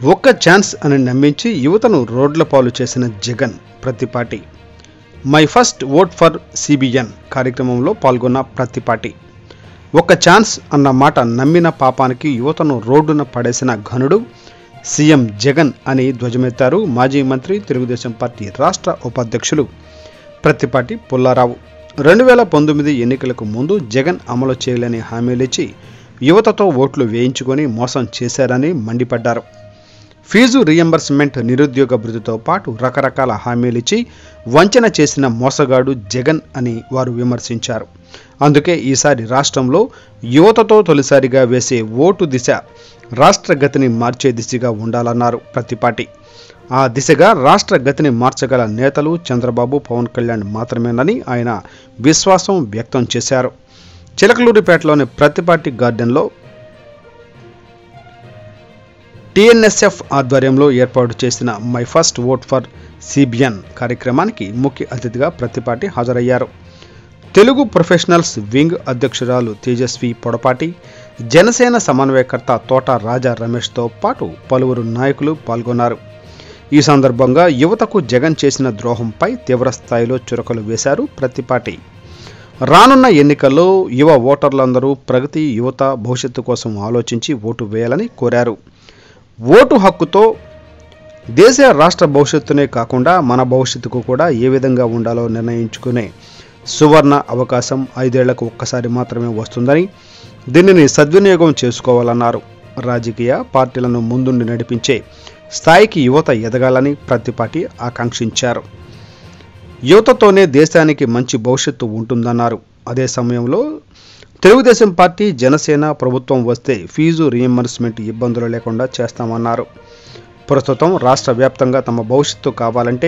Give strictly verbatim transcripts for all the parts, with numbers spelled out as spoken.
ఒక్క ఛాన్స్ అని నమ్మించి యువతను రోడ్ల పాలు చేసిన Jagan Prathipati. My first vote for CBN కార్యక్రమంలో పాల్గొన్న ప్రతిపాటి. ఒక్క ఛాన్స్ అన్న మాట నమ్మిన పాపానికి యువతను రోడ్డున పడేసిన ఘనుడు సీఎం జగన్ అని ధ్వజమెత్తారు మాజీ మంత్రి, తెలుగుదేశం పార్టీ రాష్ట్ర ఉపాధ్యక్షులు ప్రతిపాటి పుల్లారావు. రెండు వేల పంతొమ్మిది ఎన్నికలకు ముందు జగన్ అమలు చేయలేని హామీలిచ్చి యువతతో ఓట్లు వేయించుకొని మోసం చేశారని మండిపడ్డారు. ఫీజు రీఎంబర్స్మెంట్, నిరుద్యోగ భృతితో పాటు రకరకాల హామీలిచ్చి వంచన చేసిన మోసగాడు జగన్ అని వారు విమర్శించారు. అందుకే ఈసారి రాష్ట్రంలో యువతతో తొలిసారిగా వేసే ఓటు దిశ రాష్ట్ర గతిని మార్చే దిశగా ఉండాలన్నారు ప్రతిపాటి. ఆ దిశగా రాష్ట్ర గతిని మార్చగల నేతలు చంద్రబాబు, పవన్ కళ్యాణ్ మాత్రమేనని ఆయన విశ్వాసం వ్యక్తం చేశారు. చిలకలూరిపేటలోని ప్రతిపాటి గార్డెన్లో టీఎన్ఎస్ఎఫ్ ఆధ్వర్యంలో ఏర్పాటు చేసిన my first vote for CBN కార్యక్రమానికి ముఖ్య అతిథిగా ప్రతిపాటి హాజరయ్యారు. తెలుగు ప్రొఫెషనల్స్ వింగ్ అధ్యక్షురాలు తేజస్వి పొడపాటి, జనసేన సమన్వయకర్త తోట రాజా రమేష్తో పాటు పలువురు నాయకులు పాల్గొన్నారు. ఈ సందర్భంగా యువతకు జగన్ చేసిన ద్రోహంపై తీవ్రస్థాయిలో చురకలు వేశారు ప్రతిపాటి. రానున్న ఎన్నికల్లో యువ ఓటర్లందరూ ప్రగతి, యువత భవిష్యత్తు కోసం ఆలోచించి ఓటు వేయాలని కోరారు. ఓటు హక్కుతో దేశ రాష్ట్ర భవిష్యత్తునే కాకుండా మన భవిష్యత్తుకు కూడా ఏ విధంగా ఉండాలో నిర్ణయించుకునే సువర్ణ అవకాశం ఐదేళ్లకు ఒక్కసారి మాత్రమే వస్తుందని, దీనిని సద్వినియోగం చేసుకోవాలన్నారు. రాజకీయ పార్టీలను ముందుండి నడిపించే స్థాయికి యువత ఎదగాలని ప్రతిపాటి ఆకాంక్షించారు. యువతతోనే దేశానికి మంచి భవిష్యత్తు ఉంటుందన్నారు. అదే సమయంలో తెలుగుదేశం పార్టీ, జనసేన ప్రభుత్వం వస్తే ఫీజు రీఎంబర్స్మెంట్ ఇబ్బందులు లేకుండా చేస్తామన్నారు. ప్రస్తుతం రాష్ట్ర వ్యాప్తంగా తమ భవిష్యత్తు కావాలంటే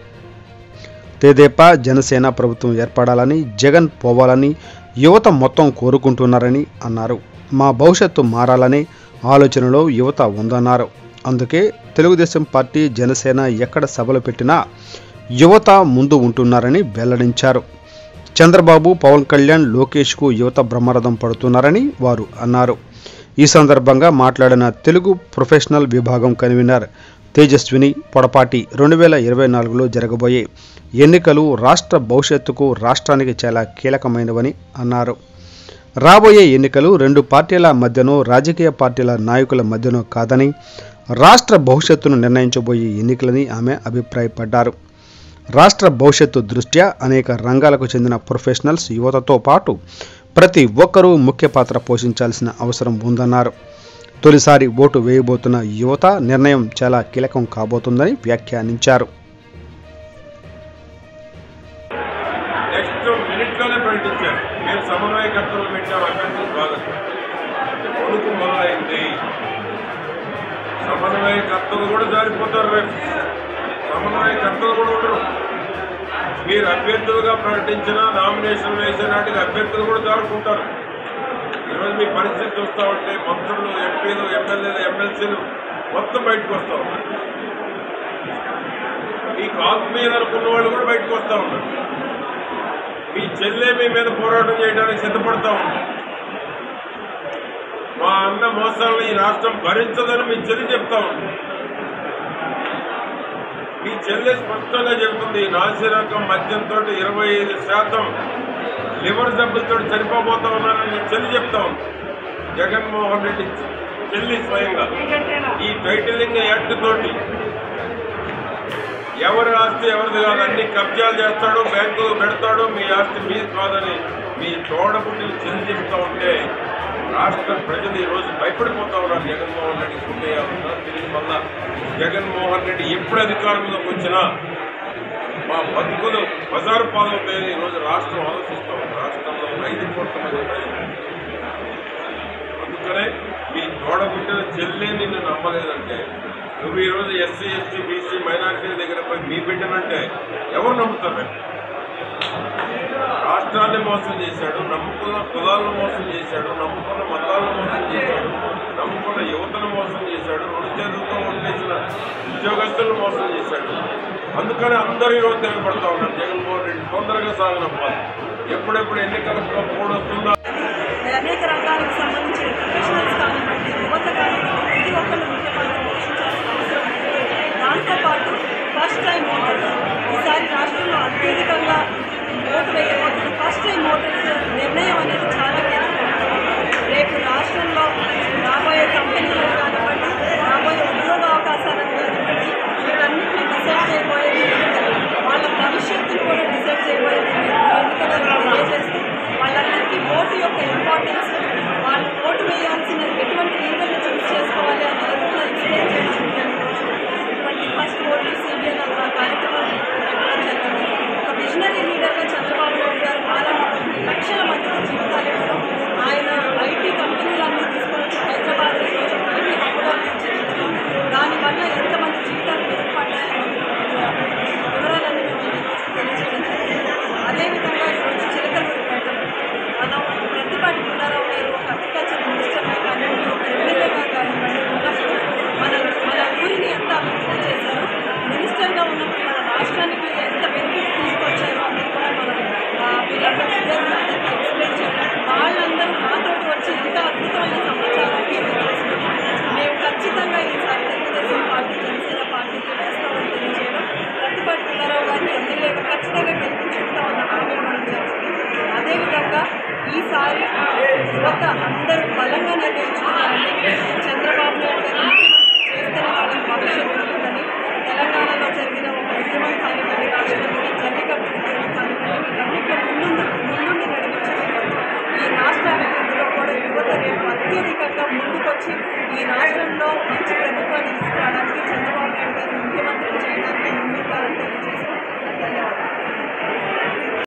తెదేపా, జనసేన ప్రభుత్వం ఏర్పడాలని, జగన్ పోవాలని యువత మొత్తం కోరుకుంటున్నారని అన్నారు. మా భవిష్యత్తు మారాలనే ఆలోచనలో యువత ఉందన్నారు. అందుకే తెలుగుదేశం పార్టీ, జనసేన ఎక్కడ సభలు పెట్టినా యువత ముందు ఉంటున్నారని వెల్లడించారు. చంద్రబాబు, పవన్ కళ్యాణ్, లోకేష్కు యువత బ్రహ్మరథం పడుతున్నారని వారు అన్నారు. ఈ సందర్భంగా మాట్లాడిన తెలుగు ప్రొఫెషనల్ విభాగం కన్వీనర్ తేజస్విని పొడపాటి, రెండు వేల ఇరవై నాలుగులో జరగబోయే ఎన్నికలు రాష్ట్ర భవిష్యత్తుకు, రాష్ట్రానికి చాలా కీలకమైనవని అన్నారు. రాబోయే ఎన్నికలు రెండు పార్టీల మధ్యనో, రాజకీయ పార్టీల నాయకుల మధ్యనో కాదని, రాష్ట్ర భవిష్యత్తును నిర్ణయించబోయే ఎన్నికలని ఆమె అభిప్రాయపడ్డారు. రాష్ట్ర భవిష్యత్తు దృష్ట్యా అనేక రంగాలకు చెందిన ప్రొఫెషనల్స్, యువతతో పాటు ప్రతి ఒక్కరూ ముఖ్య పాత్ర పోషించాల్సిన అవసరం ఉందన్నారు. తొలిసారి ఓటు వేయబోతున్న యువత నిర్ణయం చాలా కీలకం కాబోతుందని వ్యాఖ్యానించారు. సమన్వయకర్తలు కూడా జారిపోతారు, రేపు సమన్వయకర్తలు కూడా ఉండరు. మీరు అభ్యర్థులుగా ప్రకటించిన, నామినేషన్ వేసే నాటికి అభ్యర్థులు కూడా జారుకుంటారు. ఈరోజు మీ పరిస్థితి చూస్తూ ఉంటే మంత్రులు, ఎంపీలు, ఎమ్మెల్యేలు, ఎమ్మెల్సీలు మొత్తం బయటకు వస్తూ ఉన్నారు. ఈ కాపు మీద అనుకున్న వాళ్ళు కూడా బయటకు వస్తూ ఉన్నారు. మీ చెల్లె మీ మీద పోరాటం చేయడానికి సిద్ధపడతా ఉన్నారు. మా అన్న మోసాలను ఈ రాష్ట్రం భరించదని మీ చెల్లి చెప్తా ఉంది. మీ చెల్లె స్పష్టంగా చెబుతుంది, నాసిరకం మద్యంతో ఇరవై ఐదు శాతం లివర్ జబ్బులతో చనిపోబోతా ఉన్నానని మీ చెల్లి చెప్తా ఉంది. జగన్మోహన్ రెడ్డి చెల్లి స్వయంగా ఈ టైటిలింగ్ యాక్ట్ తోటి ఎవరి ఆస్తి ఎవరిది కాదు, అన్ని కబ్జాలు చేస్తాడు, బ్యాంకులు పెడతాడు, మీ ఆస్తి మీది కాదని మీ తోడబుట్టిని చెల్లి చెప్తా ఉంటే రాష్ట్ర ప్రజలు ఈరోజు భయపడిపోతా ఉన్నారు. జగన్మోహన్ రెడ్డి పుట్టేయాలన్నా తిరిగి మళ్ళా జగన్మోహన్ రెడ్డి ఎప్పుడు అధికారంలోకి వచ్చినా మా బతుకులు బజారు పాలవుతాయని ఈరోజు రాష్ట్రం ఆలోచిస్తూ ఉంది. రాష్ట్రంలో ఐదు కోట్ల మంది ప్రజలు. అందుకనే మీ తోడబుట్టిన చెల్లె నిన్ను నమ్మలేదంటే, నువ్వు ఈరోజు ఎస్సీ, ఎస్టీ, బీసీ, మైనారిటీల దగ్గర పోయి మీ బిడ్డనంటే ఎవరు నమ్ముతారు? రాష్ట్రాన్ని మోసం చేశాడు, నమ్ముకున్న కులాలను మోసం చేశాడు, నమ్ముకున్న మతాలను మోసం చేశాడు, నమ్ముకున్న యువతను మోసం చేశాడు, రెండు చేతులతో ఉండేసిన ఉద్యోగస్తులను మోసం చేశాడు. అందుకని అందరూ ఈరోజు తిరగబడతా ఉన్నారు. జగన్మోహన్ రెడ్డి తొందరగా సాగనప్పాలి. ఎప్పుడెప్పుడు ఎన్నికలకు కూడా వస్తుందా? అనేక రంగాలకు సంబంధించిన ప్రొఫెషనల్స్ కానివ్వండి, యువత కానివ్వండి, ప్రతి ఒక్కరు ముఖ్య పాత్ర పోషించాల్సిన పాటు వచ్చి ఇంత అద్భుతమైన సమాచారాన్ని తెలియజేసుకుని మేము ఖచ్చితంగా ఈసారి తెలుగుదేశం పార్టీ జనసేన పార్టీకి వేస్తామని తెలియజేయడం, ప్రతిపాటి పుల్లారావు గారిని ఎమ్మెల్యేగా ఖచ్చితంగా గెలిపించుకుంటామన్న హామీ ఇవ్వడం జరుగుతుంది. అదేవిధంగా ఈసారి యువత అందరూ బలంగా నిర్ణయించుకున్నారండి. చంద్రబాబు నాయుడు గారు